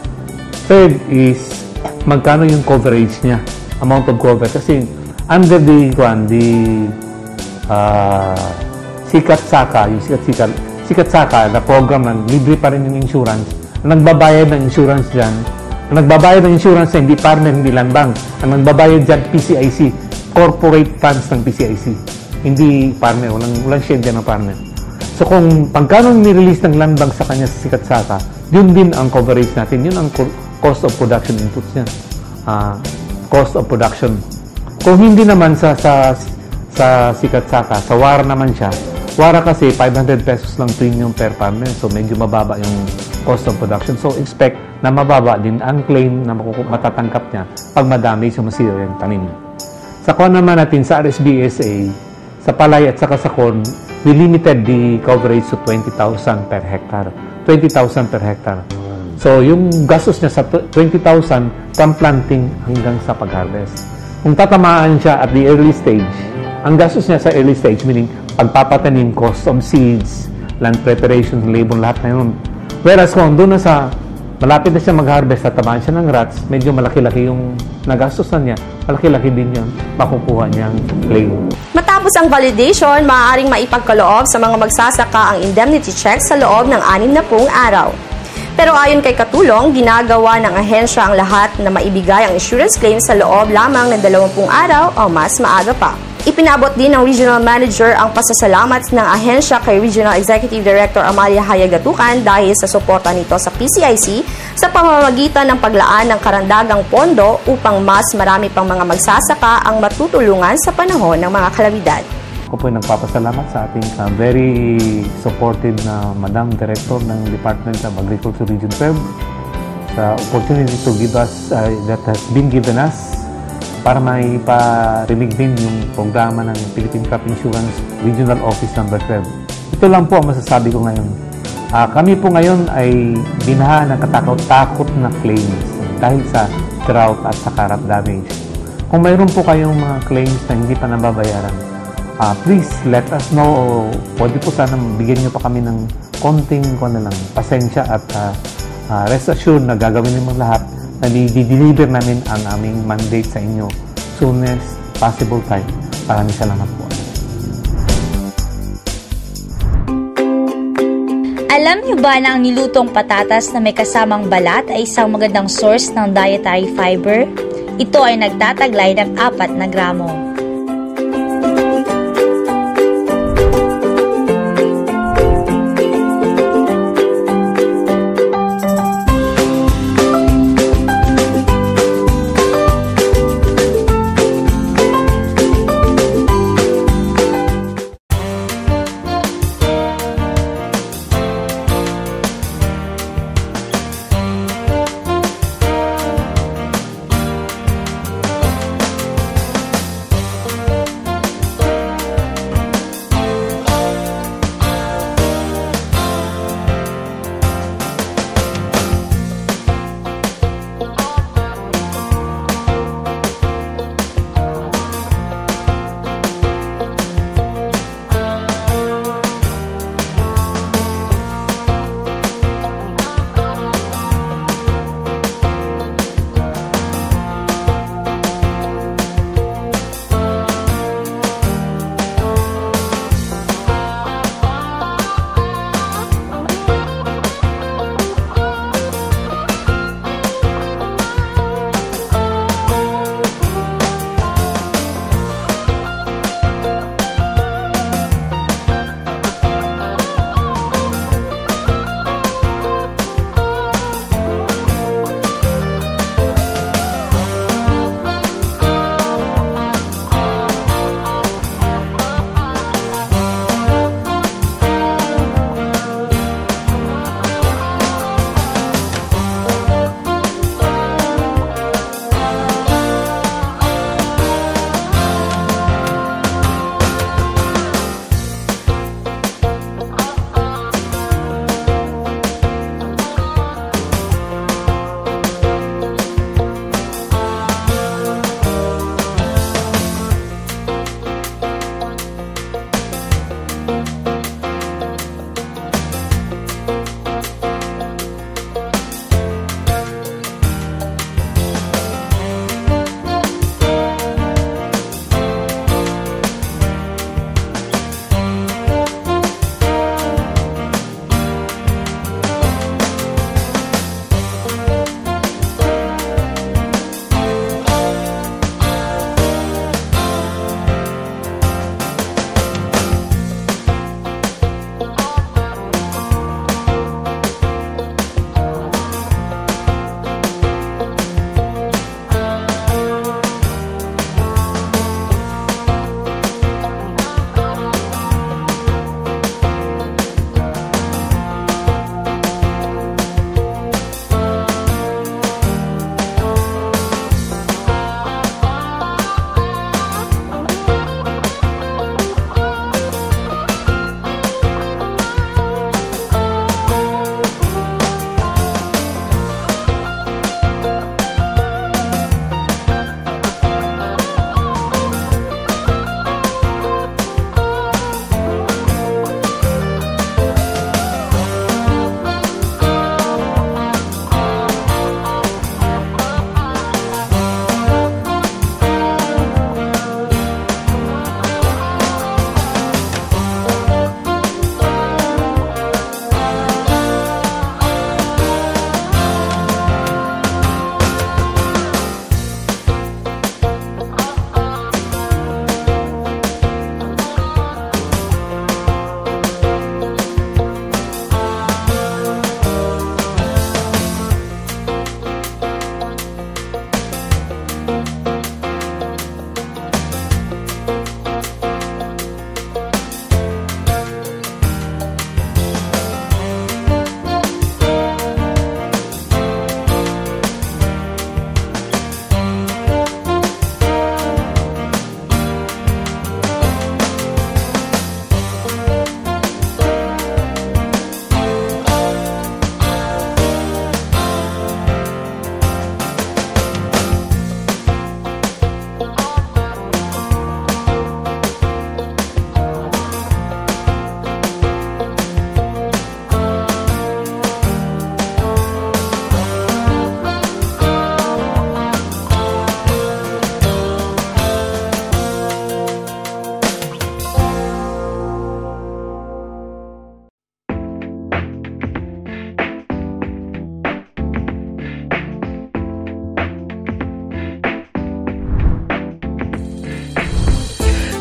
Third is, magkano yung coverage niya, amount of cover. Kasi, under the, kwan, the uh, Sikat-Saka, yung Sikat-Sikat, Sikat-Saka, na program na libre pa rin yung insurance, ang nagbabayad ng insurance dyan, ang nagbabayad ng insurance na hindi partner, hindi land bank, ang nagbabayad dyan, P C I C, corporate funds ng P C I C, hindi partner, walang, walang share dyan ng partner. So kung pagkano ni-release ng land bank sa kanya sa Sikat-Saka, yun din ang coverage natin, yun ang cost of production inputs niya. Uh, cost of production. Kung hindi naman sa sa, sa Sikat-Saka, sa Wara naman siya, Wara kasi five hundred pesos lang premium per farmer, so medyo mababa yung cost of production. So expect na mababa din ang claim na matatangkap niya pag madamage o masira yung tanim. Sa kuha naman natin sa R S B S A, sa palay at saka sa corn, we limited the coverage to twenty thousand per hectare. twenty thousand per hectare. So, yung gastos niya sa twenty thousand from planting hanggang sa pag-harvest. Kung tatamaan siya at the early stage, ang gastos niya sa early stage, meaning pagpapatanim, cost of seeds, land preparation, labor, lahat na yun. Whereas kung doon na sa malapit na siya mag-harvest at tamaan siya ng rats, medyo malaki-laki yung nagastosan niya, malaki-laki din yun, makukuha niyang claim. Matapos ang validation, maaaring maipagkaloob sa mga magsasaka ang indemnity check sa loob ng anim na pung araw. Pero ayon kay Katulong, ginagawa ng ahensya ang lahat na maibigay ang insurance claim sa loob lamang ng dalawampung araw o mas maaga pa. Ipinabot din ng Regional Manager ang pasasalamat ng ahensya kay Regional Executive Director Amalia Hayagatukan dahil sa suporta nito sa P C I C sa pamamagitan ng paglaan ng karagdagang pondo upang mas marami pang mga magsasaka ang matutulungan sa panahon ng mga kalamidad. Ako po ay nagpapasalamat sa ating uh, very supportive na Madam Director ng Department of Agriculture Region twelve sa opportunity to give us, uh, that has been given us para maiparinig din yung programa ng Philippine Crop Insurance Regional Office number twelve. Ito lang po ang masasabi ko ngayon. Uh, kami po ngayon ay binaha ng katakot-takot na claims dahil sa drought at sa crop damage. Kung mayroon po kayong mga claims na hindi pa nababayaran, uh, please let us know. O pwede po sana bigyan nyo pa kami ng konting ko na lang, pasensya at uh, uh, rest assured na gagawin naman lahat na i-deliver namin ang aming mandate sa inyo soonest possible time. Maraming salamat po. Alam niyo ba na ang nilutong patatas na may kasamang balat ay isang magandang source ng dietary fiber? Ito ay nagtataglay ng apat na gramo.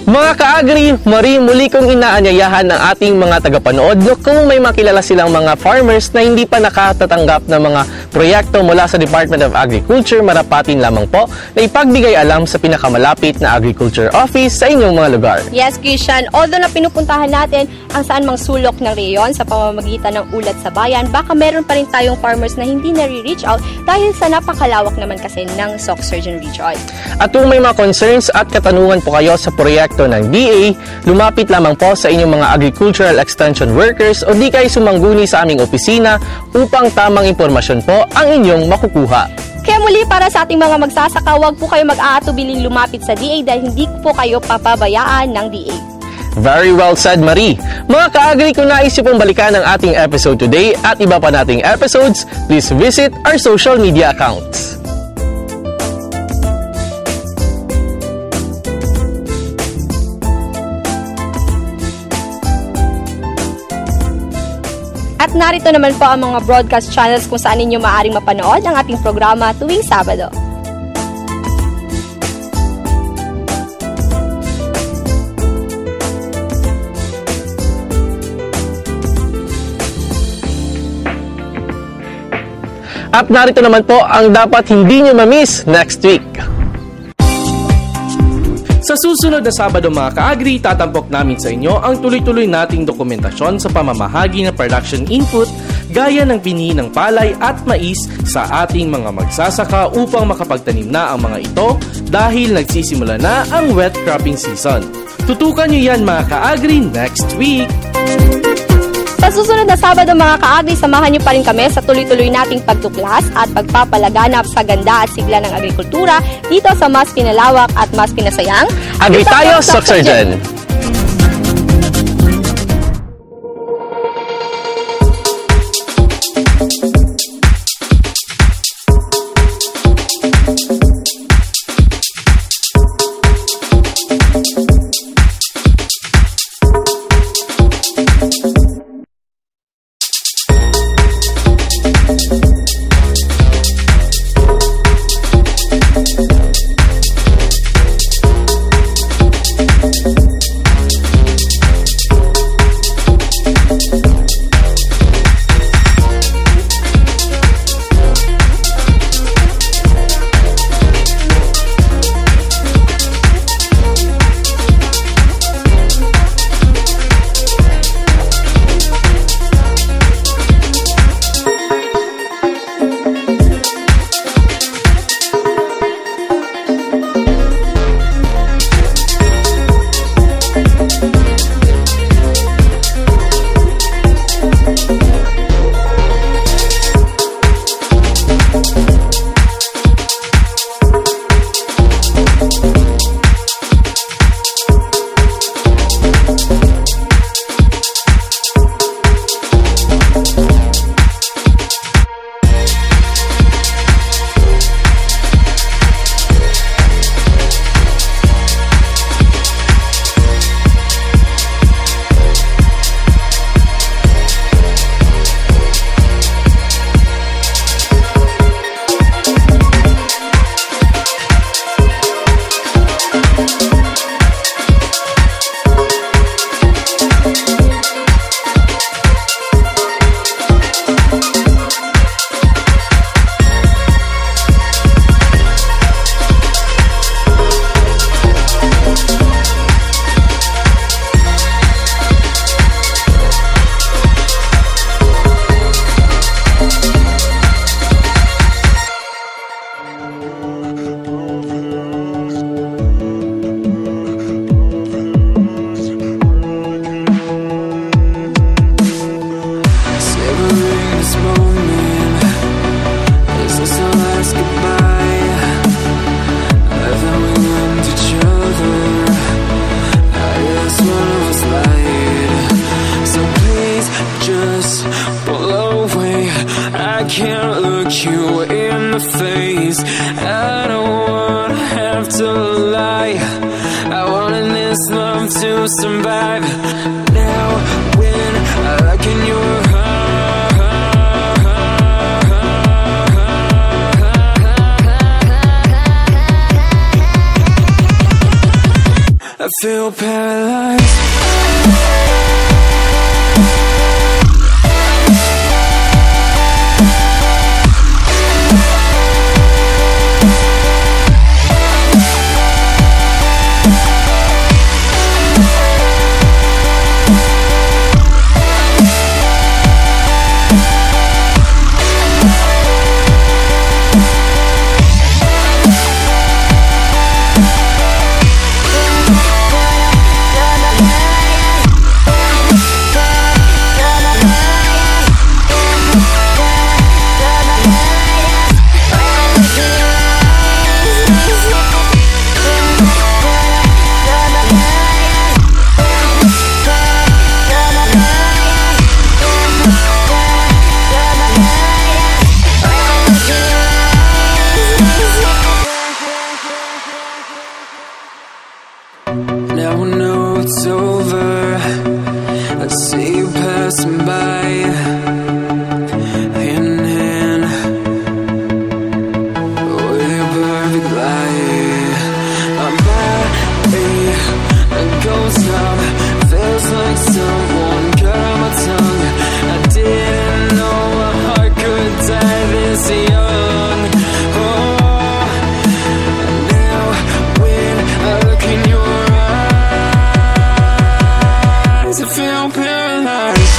Mga ka-agri, Marie, muli kong inaanyayahan ng ating mga tagapanood no, kung may makilala silang mga farmers na hindi pa nakatatanggap ng mga proyekto mula sa Department of Agriculture, marapatin lamang po na ipagbigay alam sa pinakamalapit na Agriculture Office sa inyong mga lugar. Yes, Christian. Although na pinupuntahan natin ang saan mang sulok ng reyon sa pamamagitan ng Ulat sa Bayan, baka meron pa rin tayong farmers na hindi nare-reach out dahil sa napakalawak naman kasi ng S O C Surgeon Region. At kung may mga concerns at katanungan po kayo sa proyekto ng D A, lumapit lamang po sa inyong mga agricultural extension workers o di kayo sumangguni sa aming opisina upang tamang impormasyon po ang inyong makukuha. Kaya muli, para sa ating mga magsasaka, huwag po kayo mag-aatubiling lumapit sa D A dahil hindi po kayo papabayaan ng D A. Very well said, Marie. Mga ka-agri, kung nais niyo pong balikan ang ating episode today at iba pa nating episodes, please visit our social media accounts. At narito naman po ang mga broadcast channels kung saan ninyo maaaring mapanood ang ating programa tuwing Sabado. At narito naman po ang dapat hindi nyo ma-miss next week. Sa susunod na Sabado mga ka-agri, tatampok namin sa inyo ang tuloy-tuloy nating dokumentasyon sa pamamahagi ng production input gaya ng bini ng palay at mais sa ating mga magsasaka upang makapagtanim na ang mga ito dahil nagsisimula na ang wet cropping season. Tutukan nyo yan mga ka-agri next week! Sa susunod na Sabado mga ka-agri, samahan niyo pa rin kami sa tuloy-tuloy nating pagtuklas at pagpapalaganap sa ganda at sigla ng agrikultura dito sa mas pinalawak at mas pinasayang Agri tayo, S O C Surgeon! Survive now when I look in your heart. feel paralyzed. Now I know it's over. I see you passing by, hand in hand, with your perfect light. I'm body, a ghost town. Feels like someone cut out my tongue. I didn't know a heart could die this young. Oh, now when I look in your I feel paralyzed.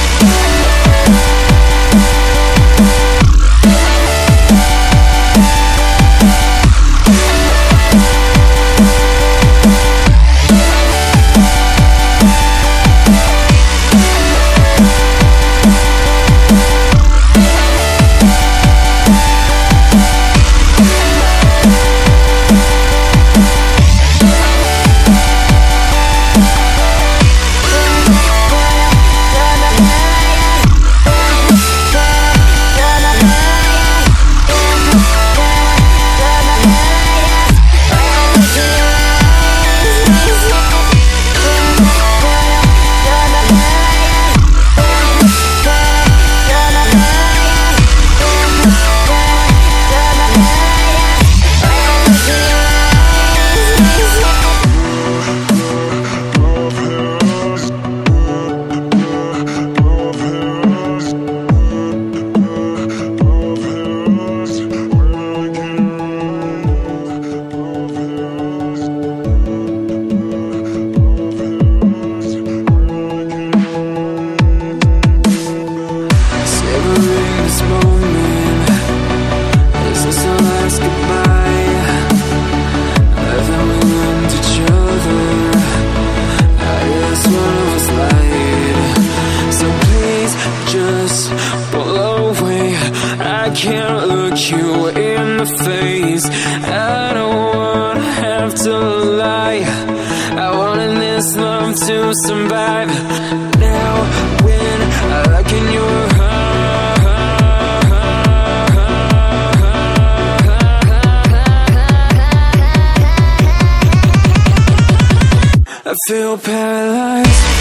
Can't look you in the face. I don't wanna have to lie. I wanted this love to survive. Now when I look in your eyes, I feel paralyzed.